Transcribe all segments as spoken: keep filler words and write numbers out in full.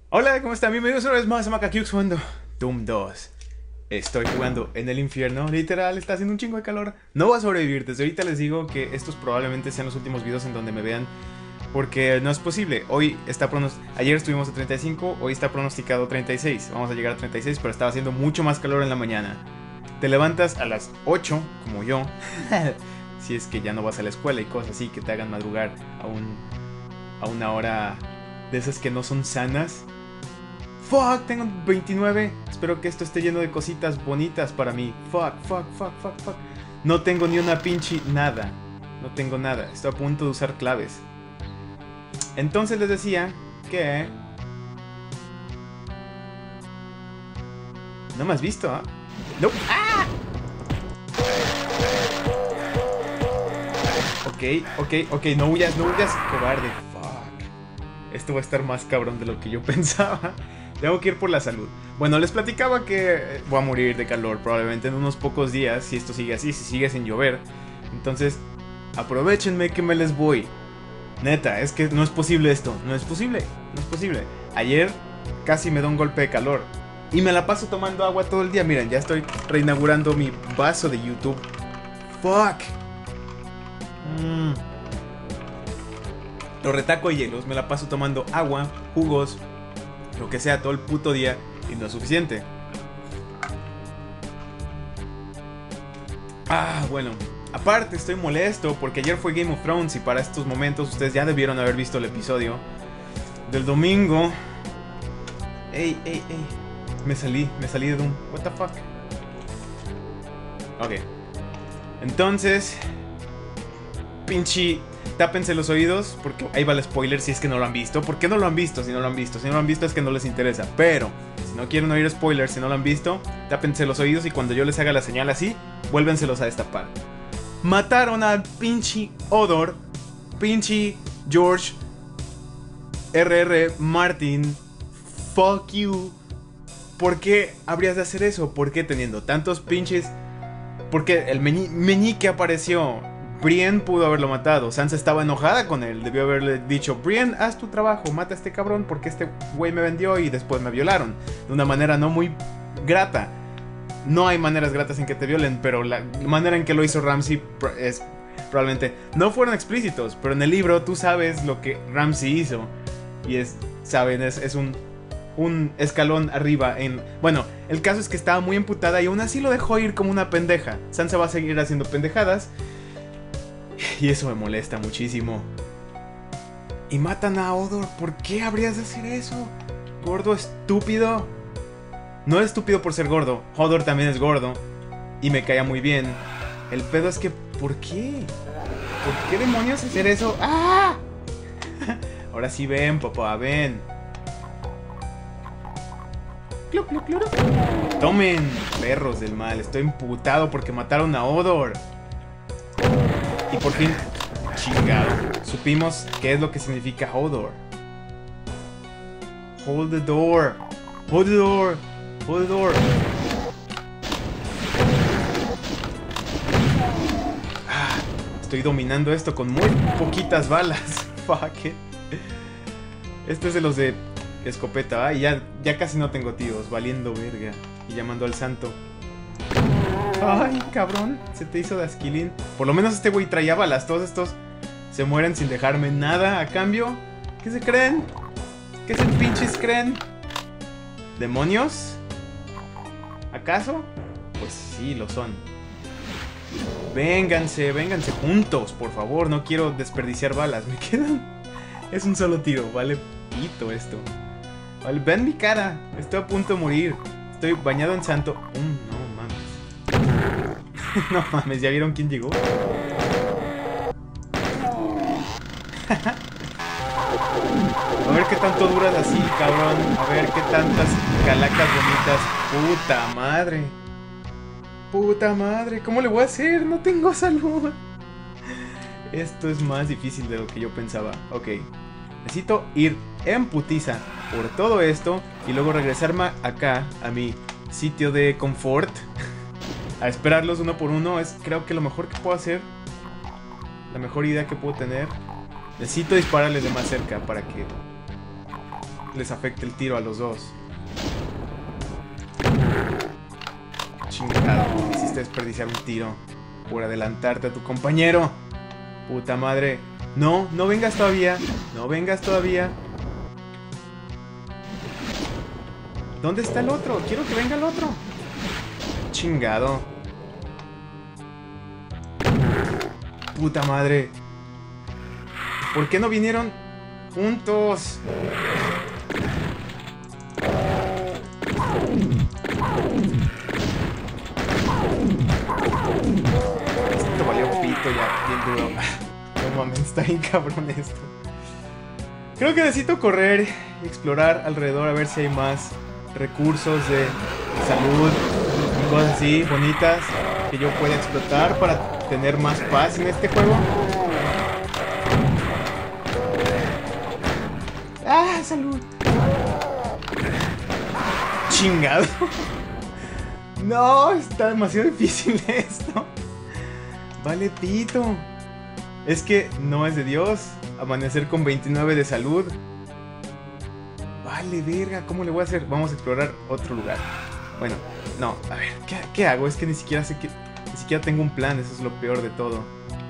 Hola, ¿cómo están? Bienvenidos una vez más a Macacux jugando Doom dos. Estoy jugando en el infierno, literal, está haciendo un chingo de calor. No voy a sobrevivir, desde ahorita les digo que estos probablemente sean los últimos videos en donde me vean, porque no es posible. Hoy está pronosticado, ayer estuvimos a treinta y cinco, hoy está pronosticado treinta y seis. Vamos a llegar a treinta y seis, pero estaba haciendo mucho más calor en la mañana. Te levantas a las ocho, como yo, si es que ya no vas a la escuela y cosas así que te hagan madrugar a, un, a una hora de esas que no son sanas. Fuck, tengo veintinueve. Espero que esto esté lleno de cositas bonitas para mí. Fuck, fuck, fuck, fuck, fuck. No tengo ni una pinche nada. No tengo nada. Estoy a punto de usar claves. Entonces les decía que... No me has visto, ¿ah? ¿eh? No. ¡Ah! Ok, ok, ok. No huyas, no huyas, cobarde. Fuck. Esto va a estar más cabrón de lo que yo pensaba. Tengo que ir por la salud. Bueno, les platicaba que voy a morir de calor probablemente en unos pocos días, si esto sigue así, si sigue sin llover. Entonces, aprovechenme que me les voy. Neta, es que no es posible esto. No es posible, no es posible. Ayer casi me da un golpe de calor y me la paso tomando agua todo el día. Miren, ya estoy reinaugurando mi vaso de YouTube. Fuck. mm. Lo retaco de hielos, me la paso tomando agua, jugos, lo que sea todo el puto día y no es suficiente. Ah, bueno. Aparte estoy molesto porque ayer fue Game of Thrones y para estos momentos ustedes ya debieron haber visto el episodio del domingo. Ey, ey, ey. Me salí, me salí de Doom. What the fuck. Ok. Entonces... Pinche... Tápense los oídos, porque ahí va el spoiler si es que no lo han visto. ¿Por qué no lo han visto si no lo han visto? Si no lo han visto es que no les interesa. Pero, si no quieren oír spoilers, si no lo han visto, tápense los oídos y cuando yo les haga la señal así, vuélvenselos a destapar. Mataron al pinche Hodor, pinche George R R. Martin. Fuck you. ¿Por qué habrías de hacer eso? ¿Por qué teniendo tantos pinches? Porque el meñi meñique apareció. Brienne pudo haberlo matado. Sansa estaba enojada con él. Debió haberle dicho: Brienne, haz tu trabajo, mata a este cabrón porque este güey me vendió y después me violaron. De una manera no muy grata. No hay maneras gratas en que te violen, pero la manera en que lo hizo Ramsay es probablemente... No fueron explícitos, pero en el libro tú sabes lo que Ramsay hizo. Y es, saben, es, es un, un escalón arriba en... Bueno, el caso es que estaba muy emputada y aún así lo dejó ir como una pendeja. Sansa va a seguir haciendo pendejadas. Y eso me molesta muchísimo. Y matan a Hodor. ¿Por qué habrías de hacer eso? Gordo estúpido. No es estúpido por ser gordo. Hodor también es gordo y me caía muy bien. El pedo es que, ¿por qué? ¿Por qué demonios hacer eso? ¡Ah! Ahora sí ven, papá, ven. Tomen, perros del mal. Estoy emputado porque mataron a Hodor. Y por fin, chingado, supimos qué es lo que significa Hodor. Hold the door. Hold the door. Hold the door. Ah, estoy dominando esto con muy poquitas balas. Fuck it. Este es de los de escopeta. Ah, y ya, ya casi no tengo tíos. Valiendo verga. Y llamando al santo. Ay, cabrón, se te hizo de asquilín. Por lo menos este güey traía balas. Todos estos se mueren sin dejarme nada a cambio. ¿Qué se creen? ¿Qué se pinches creen? ¿Demonios? ¿Acaso? Pues sí, lo son. Vénganse, vénganse juntos, por favor. No quiero desperdiciar balas. Me quedan... Es un solo tiro, vale pito esto. Vale, ven mi cara. Estoy a punto de morir. Estoy bañado en santo. Mm, no. No mames, ¿ya vieron quién llegó? A ver qué tanto duras así, cabrón. A ver qué tantas calacas bonitas. Puta madre. Puta madre, ¿cómo le voy a hacer? No tengo salud. Esto es más difícil de lo que yo pensaba. Ok, necesito ir en putiza por todo esto y luego regresarme acá a mi sitio de confort. A esperarlos uno por uno es creo que lo mejor que puedo hacer. La mejor idea que puedo tener. Necesito dispararles de más cerca para que les afecte el tiro a los dos. Chingado, me hiciste desperdiciar un tiro por adelantarte a tu compañero. Puta madre. No, no vengas todavía. No vengas todavía. ¿Dónde está el otro? Quiero que venga el otro. Chingado. Puta madre. ¿Por qué no vinieron juntos? Esto valió pito ya, bien duro. No mames, está bien cabrón esto. Creo que necesito correr y explorar alrededor a ver si hay más recursos de salud y cosas así bonitas que yo pueda explotar para tener más paz en este juego. ¡Ah, salud! Chingado. No, está demasiado difícil esto. Vale pito. Es que no es de Dios amanecer con veintinueve de salud. Vale, verga, ¿cómo le voy a hacer? Vamos a explorar otro lugar. Bueno, no, a ver, ¿qué, qué hago? Es que ni siquiera sé que... Ni siquiera tengo un plan, eso es lo peor de todo.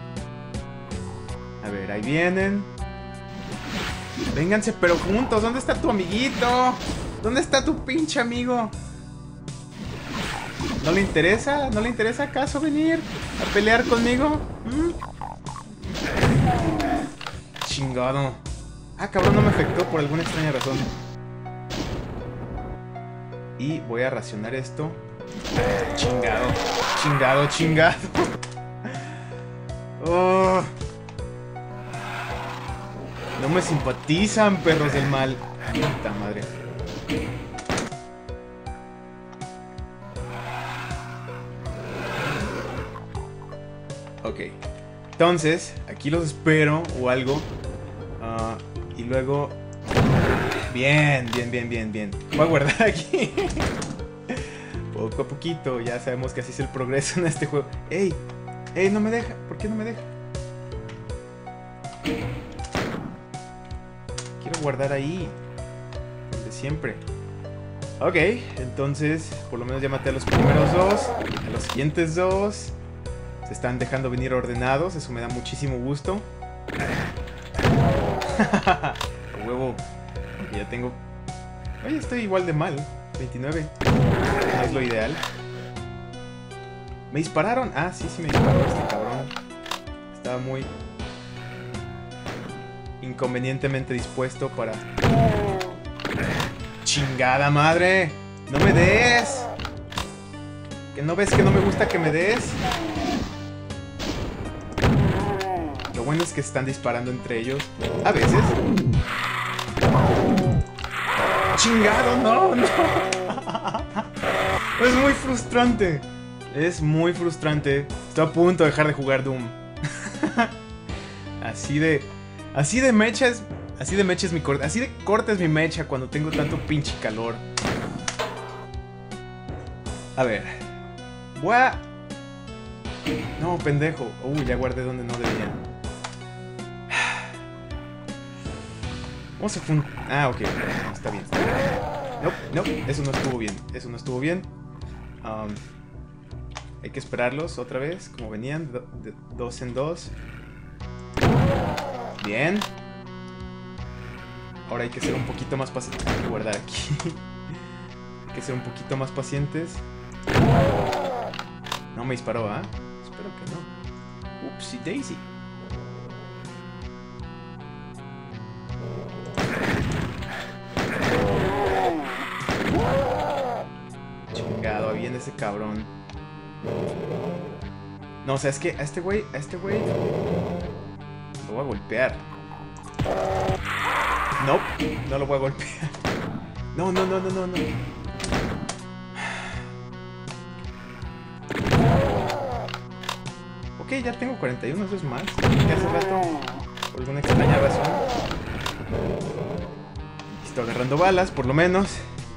A ver, ahí vienen. Vénganse, pero juntos. ¿Dónde está tu amiguito? ¿Dónde está tu pinche amigo? ¿No le interesa? ¿No le interesa acaso venir a pelear conmigo? ¿Mm? Chingado. Ah, cabrón, no me afectó por alguna extraña razón. Y voy a racionar esto. Chingado, chingado, chingado. Oh. No me simpatizan, perros del mal. Puta madre. Ok. Entonces, aquí los espero o algo. Uh, y luego... Bien, bien, bien, bien, bien. Voy a guardar aquí. Poco a poquito, ya sabemos que así es el progreso en este juego. ¡Ey! ¡Ey! No me deja. ¿Por qué no me deja? Quiero guardar ahí. De siempre. Ok, entonces, por lo menos ya maté a los primeros dos. A los siguientes dos. Se están dejando venir ordenados. Eso me da muchísimo gusto. A huevo. Ya tengo... Oye, estoy igual de mal. veintinueve. No es lo ideal. ¿Me dispararon? Ah, sí, sí me disparó este cabrón. Estaba muy... inconvenientemente dispuesto para... ¡Chingada madre! ¡No me des! ¿Que no ves que no me gusta que me des? Lo bueno es que están disparando entre ellos. A veces. ¡Chingado! ¡No! ¡No! Es muy frustrante. Es muy frustrante. Estoy a punto de dejar de jugar Doom. Así de... Así de mecha es... Así de mecha es mi corte. Así de corta es mi mecha cuando tengo tanto pinche calor. A ver. Voy a... No, pendejo. Uy, ya guardé donde no debía. Vamos a fun... Ah, ok. No, está bien, está bien. No, no, eso no estuvo bien. Eso no estuvo bien. Um, hay que esperarlos otra vez, como venían, de, de dos en dos. Bien. Ahora hay que ser un poquito más pacientes. Hay que guardar aquí. Hay que ser un poquito más pacientes. No me disparó, ¿ah? ¿eh? Espero que no. Upsi daisy. Chingado, ahí viene ese cabrón. No, o sea, es que a este güey, a este güey lo voy a golpear. No, no lo voy a golpear. No, no, no, no, no, no. Ok, ya tengo cuarenta y uno, eso es más que hace rato, por alguna extraña razón. Estoy agarrando balas, por lo menos.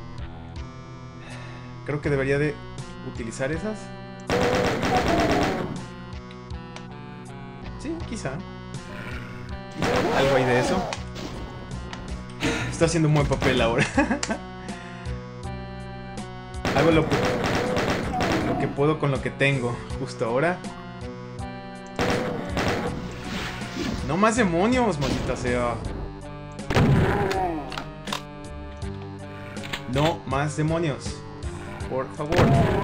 Creo que debería de utilizar esas. Sí, quizá. Quizá algo hay de eso. estoy haciendo un buen papel ahora. Hago lo que, lo que puedo con lo que tengo justo ahora. No más demonios, maldita sea. No más demonios. Por favor.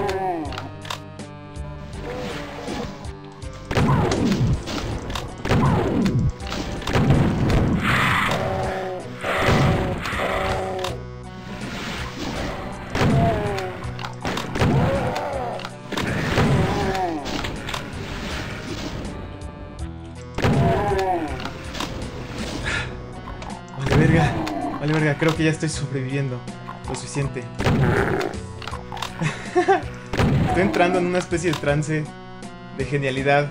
Vale, verga. Vale, verga. Creo que ya estoy sobreviviendo lo suficiente. Estoy entrando en una especie de trance de genialidad.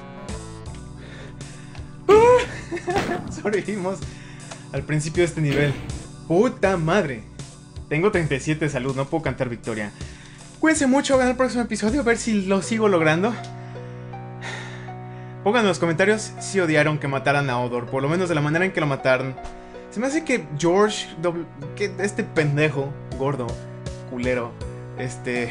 Sobrevivimos al principio de este nivel. Puta madre. Tengo treinta y siete de salud, no puedo cantar victoria. Cuídense mucho, vean el próximo episodio a ver si lo sigo logrando. Pongan en los comentarios si odiaron que mataran a Odor, por lo menos de la manera en que lo mataron. Se me hace que George, que este pendejo, gordo, culero, este...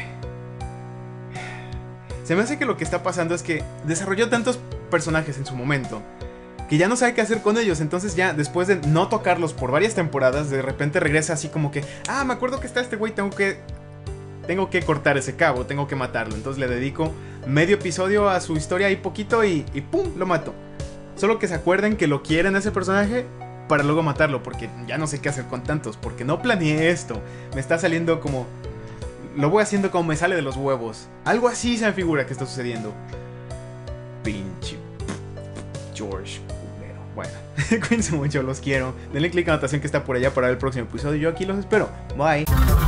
Se me hace que lo que está pasando es que desarrolló tantos personajes en su momento que ya no sabe qué hacer con ellos. Entonces ya, después de no tocarlos por varias temporadas, de repente regresa así como que... Ah, me acuerdo que está este güey, tengo que... Tengo que cortar ese cabo, tengo que matarlo. Entonces le dedico medio episodio a su historia y poquito y, y ¡pum! Lo mato. Solo que se acuerden que lo quieren a ese personaje para luego matarlo, porque ya no sé qué hacer con tantos, porque no planeé esto. Me está saliendo como... Lo voy haciendo como me sale de los huevos. Algo así se me figura que está sucediendo. Pinche George culero. Bueno, cuídense mucho, los quiero. Denle click a la anotación que está por allá para ver el próximo episodio. Yo aquí los espero. Bye.